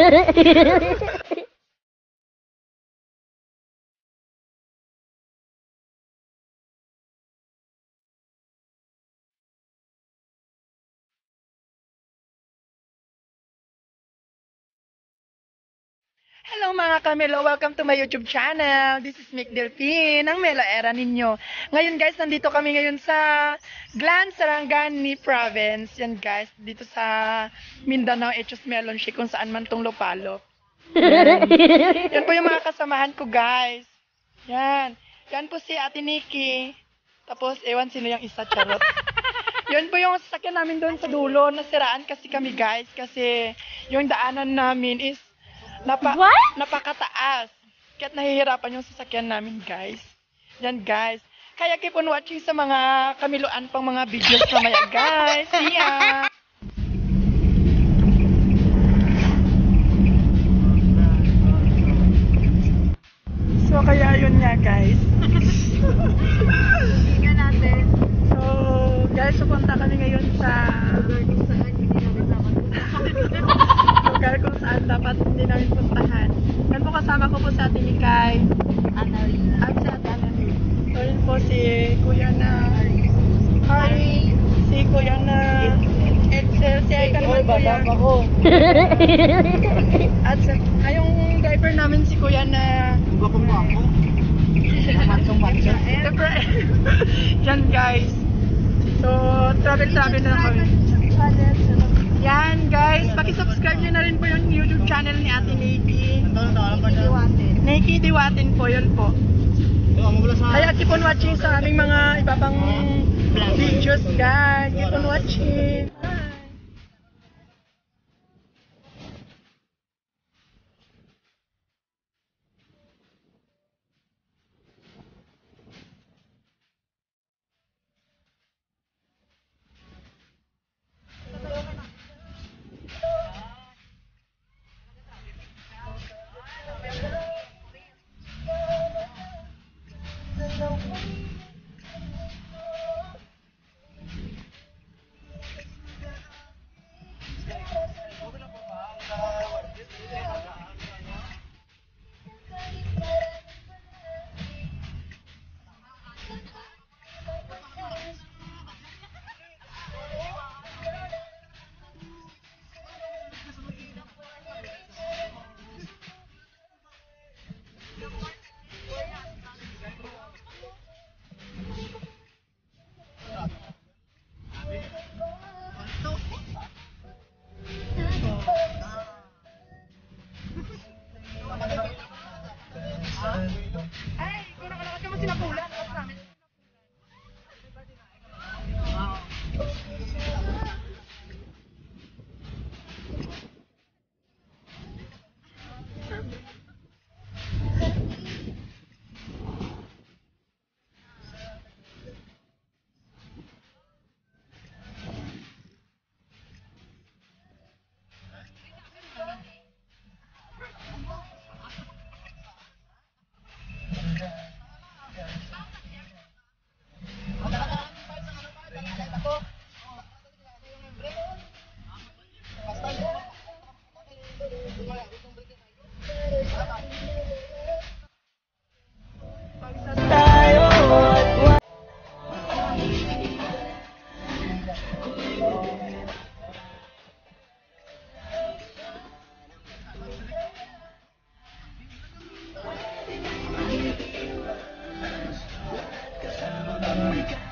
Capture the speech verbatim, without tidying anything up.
Hello mga Kamelo! Welcome to my YouTube channel. This is Mick Delphine, ang Melo Era ninyo. Ngayon guys, nandito kami ngayon sa Glan, Sarangani Province. Yan guys, dito sa Mindanao, Echos Melon Shake, kung saan man tong Lopalo. Yan. Yan po yung mga kasamahan ko guys. Yan. Yan po si Ate Nikki. Tapos, ewan sino yung isa, charot. Yun po yung sasakyan namin doon sa dulo. Nasiraan kasi kami guys. Kasi yung daanan namin is Napa, What? napakataas. Kaya't nahihirapan yung sasakyan namin, guys. Yan, guys. Kaya keep on watching sa mga kamiluan pang mga videos mamaya, guys. See ya! So, kaya yun nga, guys. Tingnan natin. So, guys, pupunta kami ngayon sa lugar kung saan dapat hindi namin puntahan. Yan po, kasama ko po sa ating Nikay. Annalena. At sa ating Annalena. So, yun po si Kuya na Harry. Si Kuya na Excel. Si Eka naman Kuya. At sa, ay, yung driver namin si Kuya na Iba kong ako. Siyempre, yan guys. So, travel-travel na kami. Yan guys, paki-subscribe nyo na rin po yung YouTube channel ni Ate Nikki. Nikki Diwatin po, yun po. Kaya keep on watching sa aming mga iba pang videos guys. Keep on watching. Ay, kung nakalakas ka mo sinapulan, ako sa amin. We got